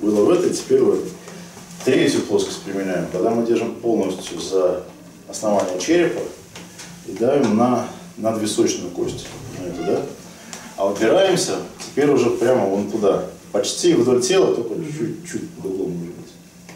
было в этой, теперь вот третью плоскость применяем, когда мы держим полностью за основание черепа и давим на надвисочную кость. На эту, да? А упираемся теперь уже прямо вон туда. Почти вдоль тела, только чуть-чуть под углом может быть.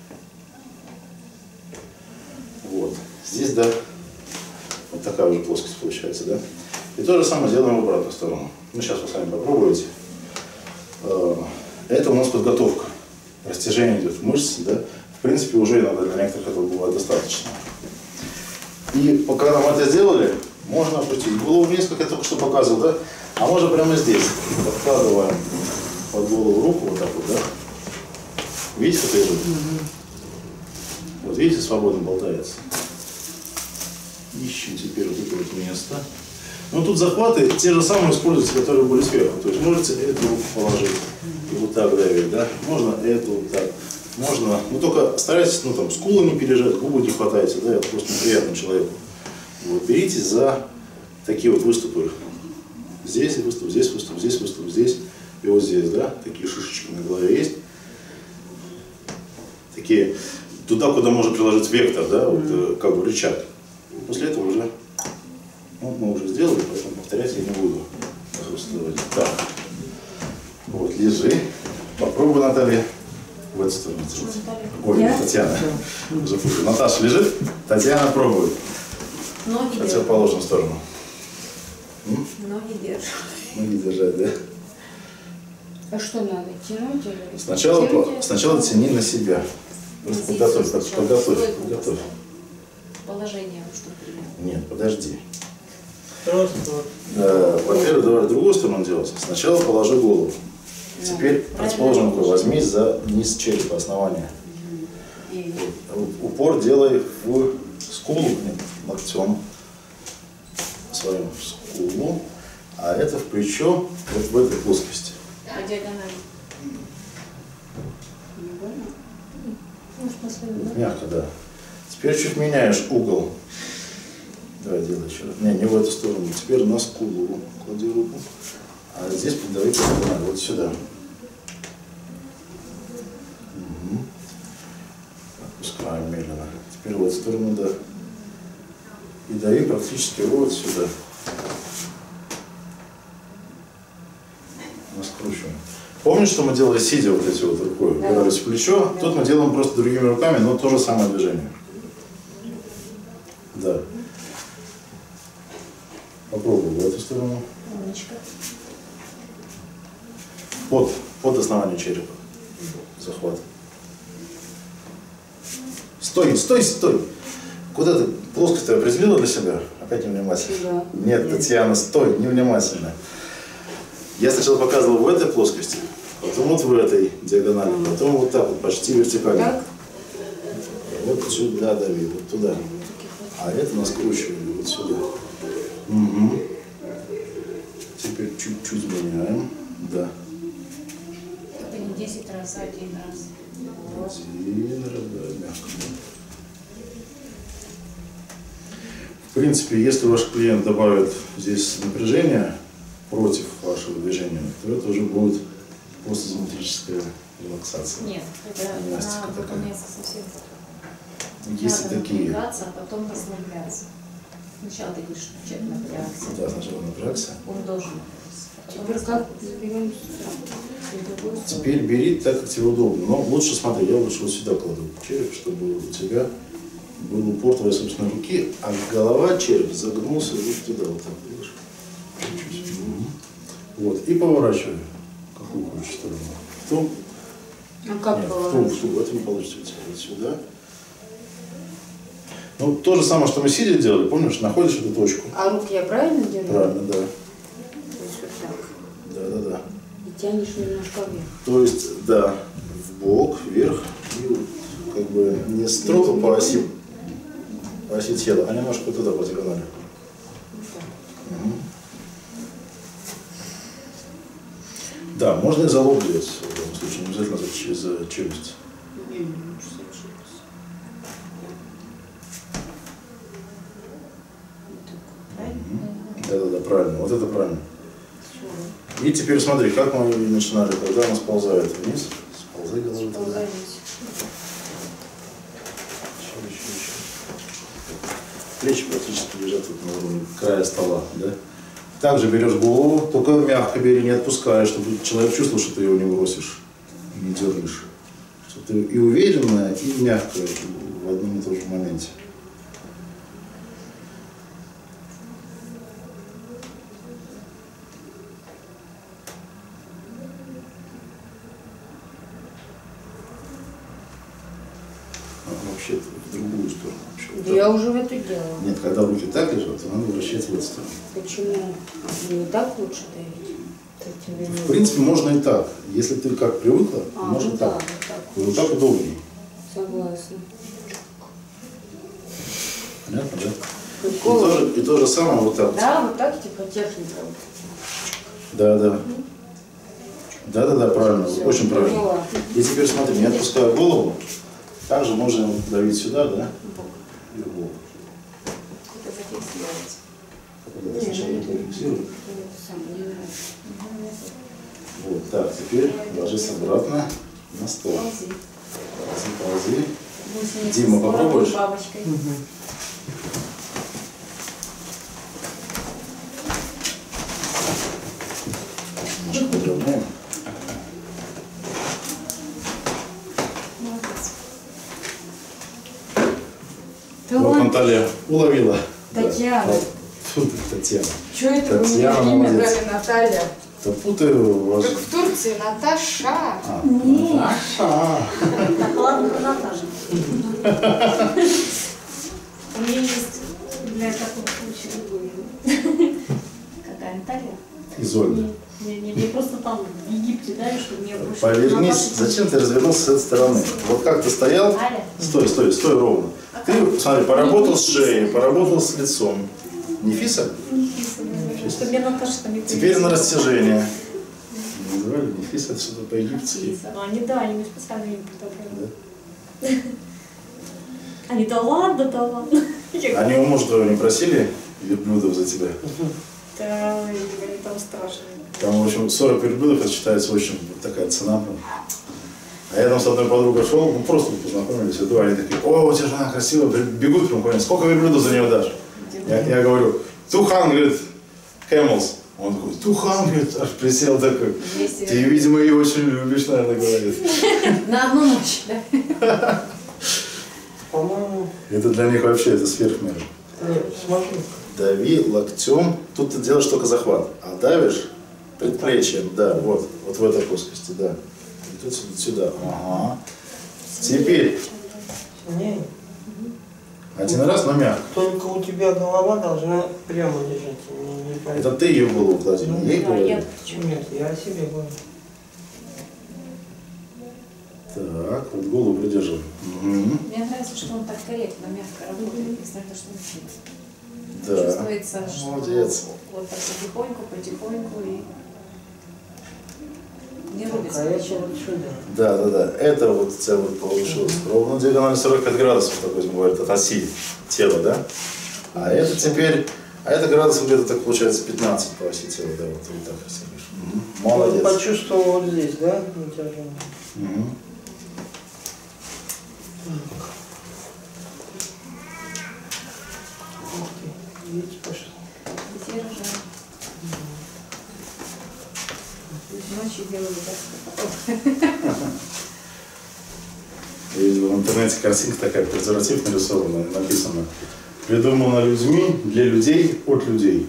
Вот. Здесь, да, вот такая уже плоскость получается, да? И то же самое делаем в обратную сторону. Ну, сейчас вы сами попробуете. Это у нас подготовка. Растяжение идет в мышцы, да? В принципе, уже иногда для некоторых этого бывает достаточно. И пока нам это сделали, можно опустить голову вниз, как я только что показывал, да? А можно прямо здесь. Подкладываем под голову руку, вот так вот, да? Видите, как лежит? Вот видите, свободно болтается. Ищем теперь вот это вот место. Но тут захваты те же самые используются, которые были сверху. То есть можете эту руку положить и вот так давить, да? Можно эту вот так. Можно, ну только старайтесь, ну там, скулы не пережать, губы не хватайте, да, это просто неприятно человеку. Вот, берите за такие вот выступы. Здесь выступ, здесь выступ, здесь выступ, здесь и вот здесь, да, такие шишечки на голове есть. Такие, туда, куда можно приложить вектор, да, вот, как бы рычаг. И после этого уже, ну, мы уже сделали, поэтому повторять я не буду. Так, вот, лежи. Попробуй, Наталья. В эту сторону. Ой, Татьяна. Наташа лежит, Татьяна пробует. Ноги противоположную сторону. Ноги держат. Ноги держать, да? А что надо? Тянуть или? Сначала тяни на себя. Просто подготовь. Положение, чтобы принять. Нет, подожди. Во-первых, давай в другую сторону делать. Сначала положи голову. Теперь расположенную рукой возьми за низ черепа, основания. Упор делай в скулу, локтем своим в скулу, а это в плечо, вот в этой плоскости. По диагонали. Вот мягко, да. Теперь чуть меняешь угол. Давай делай еще раз. Не в эту сторону. Теперь на скулу клади руку. А здесь подавай по диагонали, вот сюда. Опускаем медленно. Теперь в эту сторону, да. И дави практически вот сюда. Раскручиваем. Помнишь, что мы делали сидя вот эти вот рукой? Упирались в плечо. Тут мы делаем просто другими руками, но то же самое движение. Да. Попробуй в эту сторону. Под основание черепа. Захват. Стой. Куда ты? Плоскость ты определила для себя? Опять невнимательно. Нет, Татьяна, стой, невнимательно. Я сначала показывал в этой плоскости, потом вот в этой диагонали, потом вот так вот, почти вертикально. Вот сюда дави, вот туда. А это нас скручивали вот сюда. Угу. Теперь чуть-чуть меняем. Да. Это не 10 раз, а 1 раз. Один раз, да, мягко. В принципе, если ваш клиент добавит здесь напряжение против вашего движения, то это уже будет постизометрическая релаксация. Нет, это она выполняется совсем. Есть и такие. Напрягаться, а потом расслабляться. Сначала ты говоришь, что человек напрягся. Да, сначала напрягся. Он должен. Теперь как берем? Теперь бери так, как тебе удобно. Но лучше смотри, я лучше вот сюда кладу череп, чтобы у тебя был упор твоей собственной руки, а голова, череп загнулся вот туда, вот так, видишь? Чуть-чуть. Вот, и поворачивай. Какую хочешь сторону? В ту? А как в ту, это не получится у тебя. Вот сюда. Ну, то же самое, что мы сидя делали, помнишь, находишь эту точку. А руки я правильно держу? Правильно, да. То есть вот так. Да. И тянешь немножко вверх. То есть, да, в бок, вверх, и вот, как бы не строго по оси тела, а немножко туда, по диагонали. Угу. Да, можно и за лоб делать, в этом случае, не обязательно за челюсть. Да, правильно, вот это правильно. И теперь смотри, как мы начинали, когда она сползает вниз, Ползай головой туда. Ползать. Еще. Плечи практически лежат вот на уровне края стола, да? Также берешь голову, только мягко бери, не отпускай, чтобы человек чувствовал, что ты его не бросишь, не дернешь. Чтобы ты и уверенно, и мягко в одном и том же моменте. Вообще в другую сторону. Да я уже в эту делала. Нет, когда руки так лежат, то надо вращать в эту сторону. Почему? Не так лучше давить? В принципе, можно и так. Если ты как привыкла, можно ну так. Да, вот так. Вот так удобнее. Согласна. Понятно, да? Прикол. И то же самое вот так. Да, вот так типа техника. Да. Да, правильно, Всё, очень правильно. поняла. И теперь смотри, не отпуская голову, также можно давить сюда, да? И в бок. Это зафиксировать. Вот, сначала это фиксируем. Это самое не нравится. Вот, так, теперь ложись обратно на стол. Ползи. Ползи. Гусеницы Дима, с лавровой попробуешь? бабочкой. Немножко подровняем. Молодец. Вот Наталья уловила. Татьяна. Фу ты, Татьяна. Что это вы Татьяна, мне имя молодец. дали, Наталья? Да путаю вас. Как в Турции, Наташа. А, Наташа. Так, ладно, про Наташу. У меня есть для такого случая другой. Какая Наталья? Изольда. Не просто там в Египте, да, и что мне больше... Повернись, Наташа- зачем ты развернулся с этой стороны? Вот как ты стоял, Аля? стой ровно. Ты, смотри, поработал с шеей, поработал с лицом. Нефиса? Что мне Наташа там не Теперь на растяжение. Называли Нефиса, это что-то по-египетски. Они, да, они мне специально не подобрали. Они, да ладно. Они у мужа твоего не просили верблюдов за тебя? Да, они там страшные. Там, в общем, 40 верблюдов, это считается очень такая цена. А я там с одной подругой шел, мы просто познакомились, иду, они такие: о, у тебя жена красивая, бегут прям ко мне, сколько верблюдов за нее дашь? Я говорю: 200 camels. Он такой: 200, аж присел такой. Ты, видимо, ее очень любишь, наверное, говорит. На одну ночь, да? По-моему, Это для них вообще, это сверхмера. нет, смотри. Дави локтем, тут ты делаешь только захват, а давишь предплечьем, да, вот в этой плоскости, да. И тут сюда, ага. Теперь Сильнее. один раз, но мягко. Только у тебя голова должна прямо лежать. Не по- Это ты ее голову клади, не ей Да, говори. я... Нет, я о себе говорю. Так, вот голову придерживай. Мгм. Мне нравится, что он так корректно, мягко работает, несмотря на то, что мужчина. Да. Чувствуется, что Молодец. вот так потихоньку и не рубится. А это ничего. вот сюда. Да. Это вот у тебя вот получилось ровно диагональ 45 градусов, так возьмем, говорит, от оси тела, да? А это теперь, это градусов где-то так получается 15 по оси тела, да, вот так если говоришь. Мгм. Молодец. Почувствовал вот здесь, да, натяжение? Мгм. Ух ты, видите, пошло. Детей рожают. Ночью делали так. Я видел в интернете картинка такая, презерватив нарисованная, написано: придумано людьми, для людей, от людей.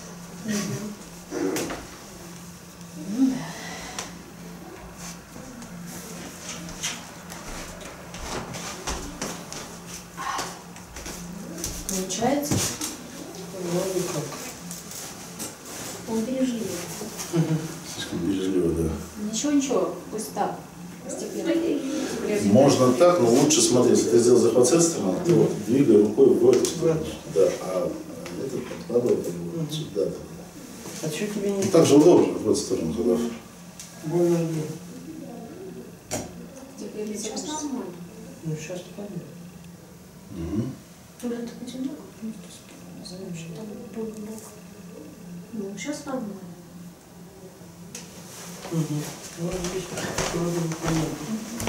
Получается, Вроде как. он бережливый. Слишком бережливо, да. Ничего, пусть так, постепенно. Приобретает. Можно так, но лучше смотри, если ты сделал захват с этой стороны, ты вот двигай рукой в эту сторону. Да, а этот подкладывай вот сюда. А что тебе не И так же удобно в эту сторону, когда. больно где? Теперь сейчас нормально. Ну сейчас понятно. Мгм. Только так одиноко, потому что там был бок. Ну, сейчас нормально. Ну здесь вроде бы понятно.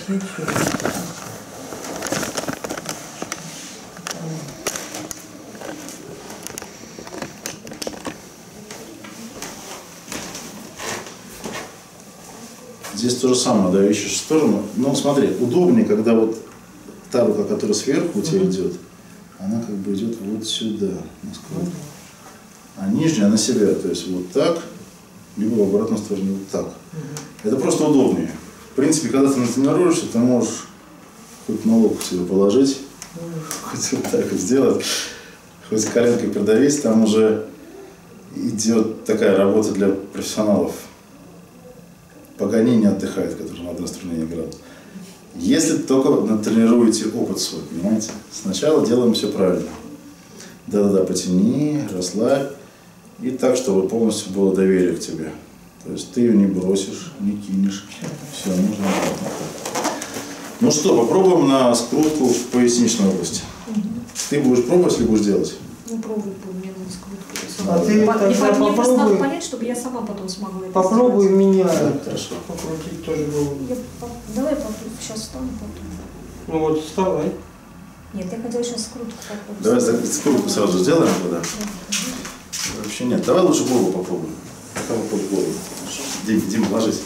Здесь то же самое, да, ищешь в сторону. Но смотри, удобнее, когда вот та рука, которая сверху у тебя идет, она как бы идет вот сюда, на складку. А нижняя на себя, то есть вот так, либо в обратную сторону вот так. Это просто удобнее. В принципе, когда ты натренируешься, ты можешь хоть на лоб себе положить, хоть вот так вот сделать, хоть коленкой придавить, там уже идет такая работа для профессионалов. Паганини не отдыхает, который на одной струне играл. Если только натренируете опыт свой, понимаете? Сначала делаем все правильно. Да-да-да, потяни, расслабь. И так, чтобы полностью было доверие к тебе. То есть ты ее не бросишь, не кинешь. Все, нужно. Ну что, попробуем на скрутку в поясничной области. Ты будешь пробовать или будешь делать? Ну, пробуй по мне на скрутку. А ты Мне тогда просто надо попробуй, понять, чтобы я сама потом смогла это попробуй сделать. меня Хорошо. покрутить тоже голову. Давай потом, сейчас встану потом. Ну вот вставай. Нет, я хотела сейчас скрутку так вот. Давай скрутку сразу сделаем тогда. Вообще нет. Давай лучше голову попробуем. Пока попробуй голову. Дим, ложись.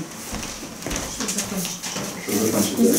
Чтобы закончить, да.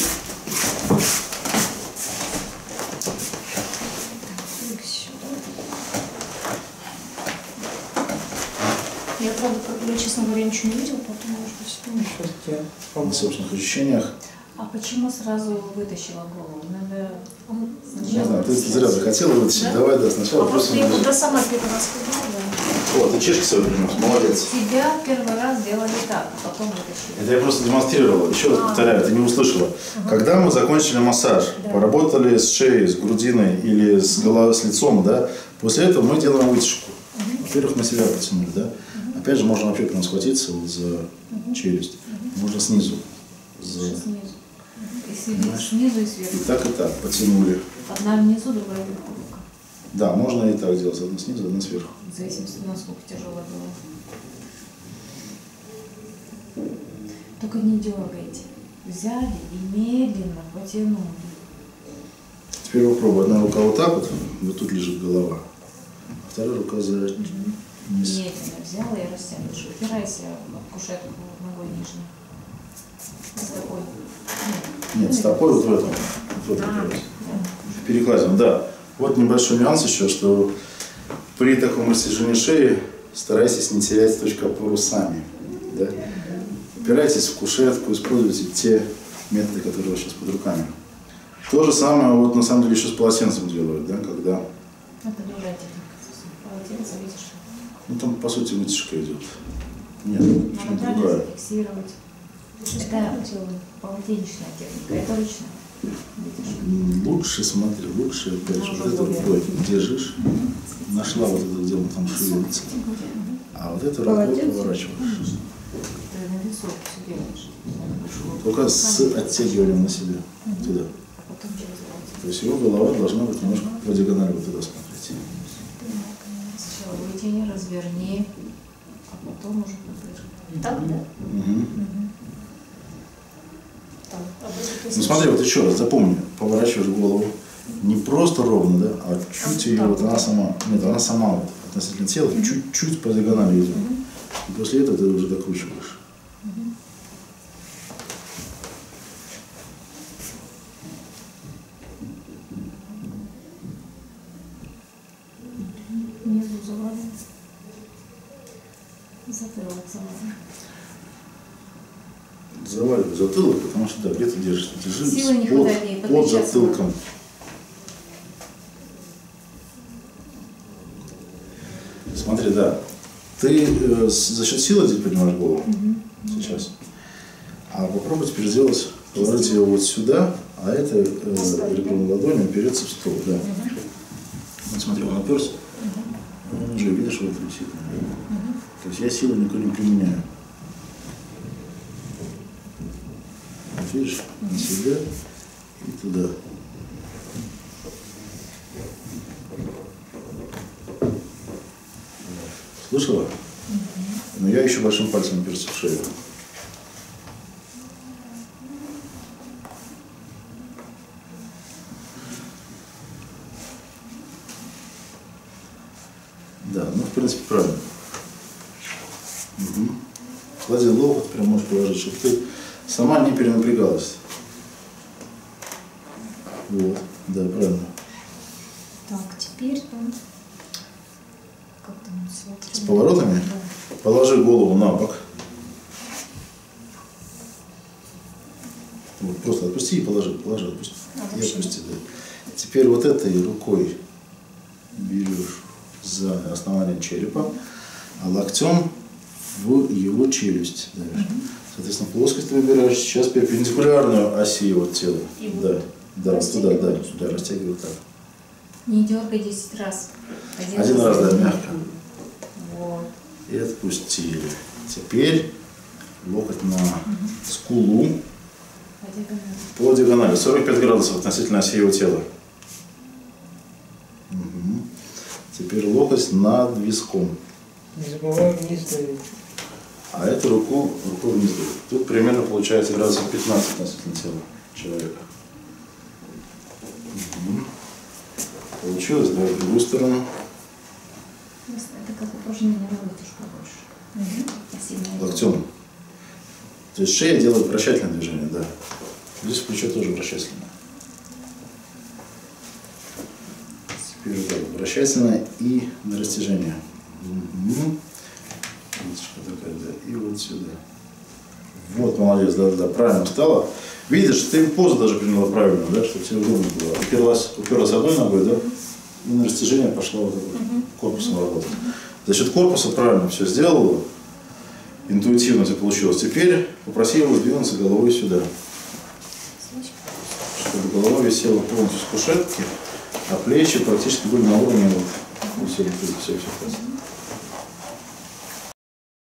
Я, правда, я, честно говоря, ничего не видела, потом, может быть, вспомню. Сейчас тебя На собственных ощущениях. А почему сразу вытащила голову? Надо Не знаю, ты зря захотела вытащить. Давай, да, сначала А просто... просто я когда сама первый раз ходила, О, ты чешки свои принес, молодец. тебя первый раз делали так, а потом вытащили. Это я просто демонстрировал. Еще раз повторяю, ты не услышала. Когда мы закончили массаж, поработали с шеей, с грудиной или с головой, с лицом, да, после этого мы делаем вытяжку. Во-первых, на себя потянули, да. Опять же, можно вообще прям схватиться вот за челюсть. Можно снизу. Снизу. Снизу и сверху. И так потянули. Одна внизу, другая вверху рука. Да, можно и так делать. Одна снизу, одна сверху. В зависимости, насколько тяжелая голова. Только не дергайте. Взяли и медленно потянули. Теперь попробуй. Одна рука вот так вот, вот тут лежит голова. А вторая рука за низ. Медленно взяла и растянешь. Упирайся в кушетку ногой нижней. Стопой. Нет, стопой вот в этом. Вот в этом. В перекладину, да. Вот небольшой нюанс еще, что при таком растяжении шеи старайтесь не терять точку опоры сами. Да? Упирайтесь в кушетку, используйте те методы, которые у вас сейчас под руками. То же самое, вот на самом деле еще с полотенцем делают, да, когда... Это другая техника. Полотенце, видишь? Ну там по сути вытяжка идет. Нет, Надо чуть правильно другая. зафиксировать. Это полотенечная техника. Это ручная. Видишь? Лучше смотри, лучше опять же вот эту рукой держишь, нашла вот это, где он там шевелится. А вот эту рукой поворачиваешь. Ты на весу все делаешь. Только с оттягиванием на себя туда. А потом через локоть. То есть его голова должна быть немножко по диагонали вот туда смотреть. Сначала вытяни, разверни, а потом уже подвижи. так, да? Угу. Так, а будет Ну смотри, вот еще раз запомни, поворачиваешь голову не просто ровно, да, а чуть ее, вот она сама, нет, она сама вот относительно тела, чуть-чуть по диагонали идет. И после этого ты уже докручиваешь. Внизу завалим. Затылок завалим. Заваливай затылок, потому что да, где ты держишься? Держи Силы не под, хватает ей, под подключаться затылком. Смотри, да, ты за счет силы здесь поднимаешь голову сейчас. А попробуй теперь сделать, положить ее вот сюда, а это ребром ладони уперется в стол, да. Вот смотри, он оперся, он уже, видишь, вот висит. То есть я силу никакой не применяю. Вот видишь, на себя и туда. Слышала? Но я еще большим пальцем оперся в шею. Угу. Клади локоть, прям можешь положить, чтобы ты сама не перенапрягалась. Вот, да, правильно. Так, теперь там... Как там? С поворотами? Да. Положи голову на бок. Вот, просто отпусти и положи, отпусти. И отпусти, да. Теперь вот этой рукой берешь за основание черепа, а локтем в его челюсть давишь. Соответственно, плоскость ты выбираешь сейчас перпендикулярную оси его тела. И Да, да, туда, да, растягивай так. Не дергай 10 раз. Один раз, да, мягко. Вот. И отпустили. Теперь локоть на скулу по диагонали. 45 градусов относительно оси его тела. Угу. Теперь локоть над виском. Не забывай вниз давить. А эту руку вниз давить. Тут примерно получается градусов 15 относительно тела человека. Угу. Получилось, давай в другую сторону. Это как упражнение работаешь побольше. Угу. Спасибо. Локтем. То есть шея делает вращательное движение, да. Здесь плечо тоже вращательное. Теперь да, вращательное и на растяжение. Угу. Такая, да. И вот сюда. Вот, молодец, да, правильно встала. Видишь, ты позу даже приняла правильно, да, чтобы тебе удобно было. Уперлась одной ногой, да, и на растяжение пошла вот так вот, корпусом работать. За счет корпуса правильно все сделала, интуитивно у тебя получилось. Теперь попроси его сдвинуться головой сюда, чтобы голова висела полностью с кушетки, а плечи практически были на уровне вот, все,